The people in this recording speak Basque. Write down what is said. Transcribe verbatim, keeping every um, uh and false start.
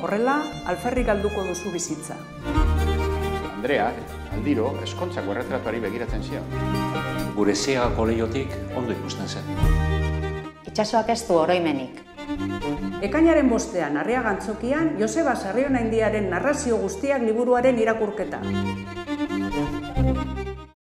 Horrela, alferrik galduko duzu bizitza. Andreak, aldiro, eskontzako erretratuari begiratzen zion. Gure ziegako lehiotik ondo ikusten zen. Itxasoak ez du oroimenik. Ekainaren bostean, Arriaga Antzokian, Joseba Sarrionaindiaren narrazio guztiak liburuaren irakurketa.